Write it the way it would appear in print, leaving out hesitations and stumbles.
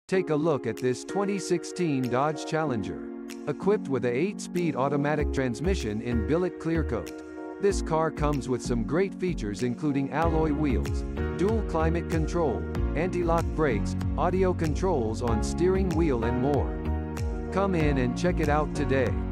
Take a look at this 2016 Dodge Challenger. Equipped with a 8-speed automatic transmission in Billet Clearcoat. This car comes with some great features including alloy wheels, dual climate control, anti-lock brakes, audio controls on steering wheel and more. Come in and check it out today.